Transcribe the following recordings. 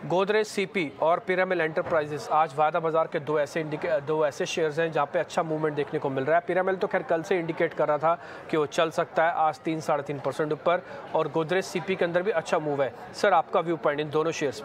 Godrej CP और Piramal enterprises आज वायदा बाजार के दो ऐसे शेयर्स हैं जहां पे अच्छा मूवमेंट देखने को मिल रहा है। पिरामिल तो खैर कल से इंडिकेट कर रहा था कि वो चल सकता है, आज 3-3.5% ऊपर, और गोदरेज सीपी के अंदर भी अच्छा मूव है। सर, आपका व्यू पॉइंट इन दोनों शेयर्स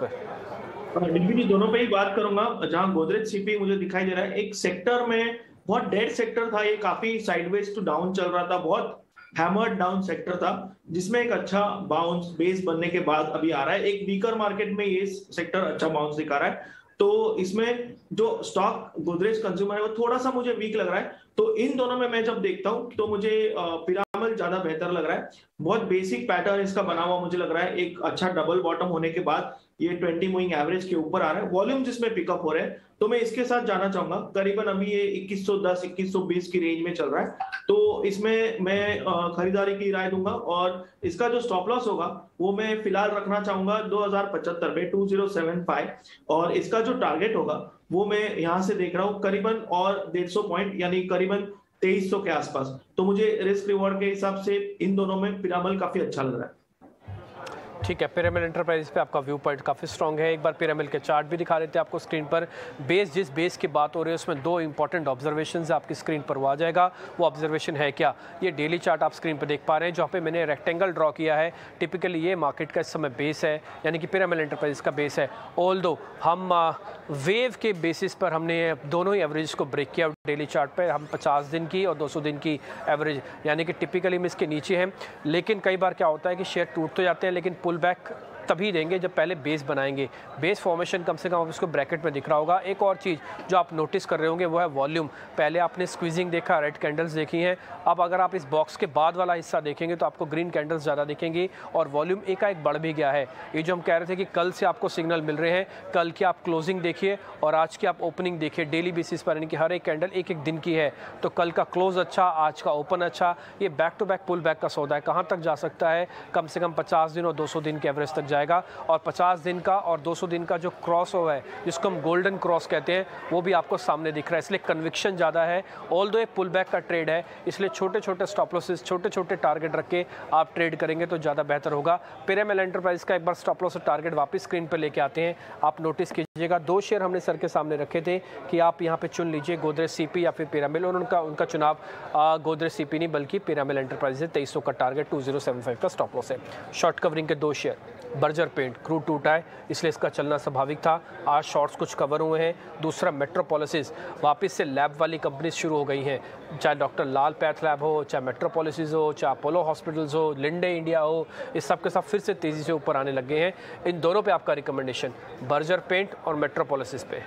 पर? डिग्री दोनों पे ही बात करूंगा। जहां गोदरेज सीपी मुझे दिखाई दे रहा है एक सेक्टर में बहुत डेड सेक्टर था, ये काफी साइडवेज टू डाउन चल रहा था, बहुत हैमर्ड डाउन सेक्टर था, जिसमें एक अच्छा बाउंस बेस बनने के बाद अभी आ रहा है। एक वीकर मार्केट में ये सेक्टर अच्छा बाउंस दिखा रहा है, तो इसमें जो स्टॉक गोदरेज कंज्यूमर है वो थोड़ा सा मुझे वीक लग रहा है। तो इन दोनों में मैं जब देखता हूं तो मुझे पिरामिल ज्यादा बेहतर लग रहा है। बहुत बेसिक पैटर्न इसका बना हुआ मुझे लग रहा है। एक अच्छा डबल बॉटम होने के बाद ये 20 मूविंग एवरेज के ऊपर आ रहा है, वॉल्यूम जिसमें पिकअप हो रहे हैं, तो मैं इसके साथ जाना चाहूंगा। करीबन अभी ये 2110 2120 की रेंज में चल रहा है, तो इसमें मैं खरीदारी की राय दूंगा। और इसका जो स्टॉप लॉस होगा वो मैं फिलहाल रखना चाहूंगा 2075 पे 2075, और इसका जो टारगेट होगा वो मैं यहां से देख रहा हूँ करीबन और 150 पॉइंट, यानी करीबन 2300 के आसपास। तो मुझे रिस्क रिवॉर्ड के हिसाब से इन दोनों में पिरामिल काफी अच्छा लग रहा है। ठीक है, पिरामिल एंटरप्राइज पे आपका व्यू पॉइंट काफ़ी स्ट्रॉन्ग है। एक बार पिरामिल के चार्ट भी दिखा देते हैं आपको स्क्रीन पर। जिस बेस की बात हो रही है उसमें दो इंपॉर्टेंट ऑब्जर्वेशन आपकी स्क्रीन पर वो आ जाएगा। वो ऑब्जर्वेशन है क्या? ये डेली चार्ट आप स्क्रीन पर देख पा रहे हैं, जहाँ पे मैंने रेक्टेंगल ड्रॉ किया है। टिपिकली ये मार्केट का इस समय बेस है, यानी कि पिरामिल एंटरप्राइज का बेस है। ऑल्दो हम वेव के बेसिस पर हमने दोनों ही एवरेज को ब्रेक किया डेली चार्ट पर। हम 50 दिन की और 200 दिन की एवरेज, यानी कि टिपिकली में इसके नीचे हैं। लेकिन कई बार क्या होता है कि शेयर टूट तो जाते हैं, लेकिन पुल बैक तभी देंगे जब पहले बेस बनाएंगे। बेस फॉर्मेशन कम से कम इसको ब्रैकेट में दिख रहा होगा। एक और चीज़ जो आप नोटिस कर रहे होंगे वो है वॉल्यूम। पहले आपने स्क्वीजिंग देखा, रेड कैंडल्स देखी हैं। अब अगर आप इस बॉक्स के बाद वाला हिस्सा देखेंगे तो आपको ग्रीन कैंडल्स ज़्यादा दिखेंगी, और वॉल्यूम एकाएक बढ़ भी गया है। ये जो हम कह रहे थे कि कल से आपको सिग्नल मिल रहे हैं, कल की आप क्लोजिंग देखिए और आज की आप ओपनिंग देखिए डेली बेसिस पर, यानी कि हर एक कैंडल एक एक दिन की है। तो कल का क्लोज अच्छा, आज का ओपन अच्छा। ये back to back pull back का सौदा है। कहाँ तक जा सकता है? कम से कम 50 दिन और 200 दिन के एवरेज तक जाएगा। और 50 दिन का और 200 दिन का जो क्रॉस ओवर है, जिसको हम गोल्डन क्रॉस कहते हैं, वो भी आपको सामने दिख रहा है। इसलिए कन्विक्शन ज़्यादा है। ऑल्दो एक पुल बैक का ट्रेड है, इसलिए छोटे छोटे स्टॉप लॉसेस, छोटे छोटे टारगेट रख के आप ट्रेड करेंगे तो ज़्यादा बेहतर होगा। पिरामिल एंटरप्राइज का एक बार स्टॉप लॉस और टारगेट वापस स्क्रीन पर लेके आते हैं। आप नोटिस कीजिएगा, दो शेयर हमने सर के सामने रखे थे कि आप यहाँ पे चुन लीजिए, गोदरेज सीपी या फिर पिरामिल, और उनका चुनाव गोदरेज सीपी नहीं बल्कि पिरामिल एंटरप्राइज है। 2300 का टारगेट, 2075 का स्टॉप लॉस है। शॉर्ट कवरिंग के दो शेयर, बर्जर पेंट क्रूड टूटा है इसलिए इसका चलना स्वाभाविक था। आज शॉर्ट्स कुछ कवर हुए हैं। दूसरा मेट्रोपॉलिसिस, वापस से लैब वाली कंपनी शुरू हो गई हैं, चाहे डॉक्टर लाल पैथ लैब हो, चाहे मेट्रोपॉलिसिस हो, चाहे अपोलो हॉस्पिटल्स हो, लिंडे इंडिया हो, इस सब के साथ फिर से तेज़ी से ऊपर आने लग गए हैं। इन दोनों पे आपका रिकमेंडेशन बर्जर पेंट और मेट्रोपॉलिसिस पे?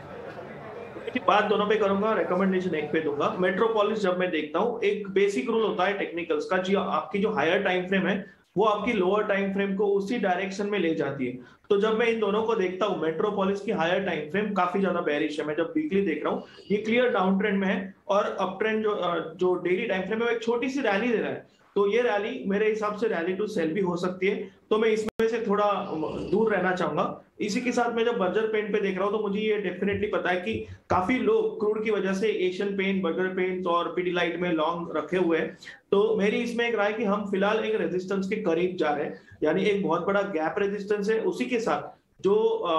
बात दोनों पे करूंगा, रिकमेंडेशन एक पे दूंगा। मेट्रोपॉलिस जब मैं देखता हूँ, एक बेसिक रूल होता है टेक्निकल्स का, जी आपकी जो हायर टाइम फ्रेम है वो आपकी लोअर टाइम फ्रेम को उसी डायरेक्शन में ले जाती है। तो जब मैं इन दोनों को देखता हूँ, मेट्रोपॉलिस की हायर टाइम फ्रेम काफी ज्यादा बेरिश है। मैं जब वीकली देख रहा हूँ ये क्लियर डाउन ट्रेंड में है, और अप ट्रेंड जो डेली टाइम फ्रेम है वो एक छोटी सी रैली दे रहा है। तो ये रैली मेरे हिसाब से रैली टू सेल भी हो सकती है, तो मैं इसमें से थोड़ा दूर रहना चाहूंगा। इसी के साथ मैं जब बर्जर पेंट पे देख रहा हूँ तो मुझे ये डेफिनेटली पता है कि काफी लोग क्रूड की वजह से एशियन पेंट, बर्जर पेंट और पीडीलाइट में लॉन्ग रखे हुए हैं। तो मेरी इसमें एक राय कि हम फिलहाल एक रेजिस्टेंस के करीब जा रहे हैं, यानी एक बहुत बड़ा गैप रेजिस्टेंस है। उसी के साथ जो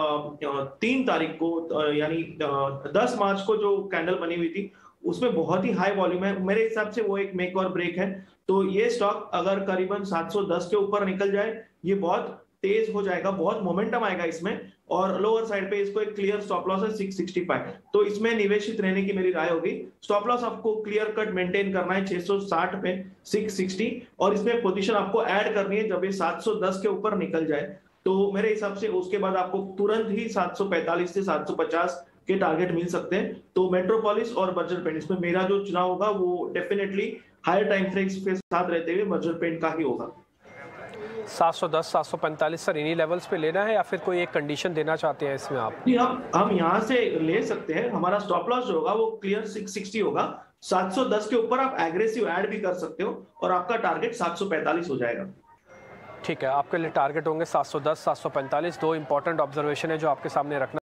3 तारीख को यानी 10 मार्च को जो कैंडल बनी हुई थी उसमें बहुत ही हाई वॉल्यूम है, मेरे हिसाब से वो एक मेक और ब्रेक है। तो ये स्टॉक अगर करीबन 710 के ऊपर निकल जाए, ये बहुत तेज हो जाएगा, बहुत मोमेंटम आएगा इसमें। और लोअर साइड पे इसको एक क्लियर स्टॉप लॉस है 665, तो इसमें निवेशित रहने की मेरी राय होगी। स्टॉप लॉस आपको क्लियर कट मेंटेन करना है 660 पे 660, और इसमें पोजीशन आपको ऐड करनी है जब ये 710 के ऊपर निकल जाए। तो मेरे हिसाब से उसके बाद आपको तुरंत ही 745 से 750 के टारगेट मिल सकते हैं। तो मेट्रोपॉलिस और बर्जर पेंट, इसमें मेरा जो चुनाव होगा वो डेफिनेटली हायर टाइम फ्रेम्स के साथ रहते हुए बर्जर पेंट का ही होगा। 710 745 सर, इन्हीं लेवल्स पे लेना है या फिर कोई एक कंडीशन देना चाहते हैं इसमें आप? नहीं, हम यहाँ से ले सकते हैं। हमारा स्टॉप लॉस जो होगा वो क्लियर 660 होगा। 710 के ऊपर आप एग्रेसिव ऐड भी कर सकते हो और आपका टारगेट 745 हो जाएगा। ठीक है, आपके लिए टारगेट होंगे 710 745। दो इंपॉर्टेंट ऑब्जर्वेशन है जो आपके सामने रखना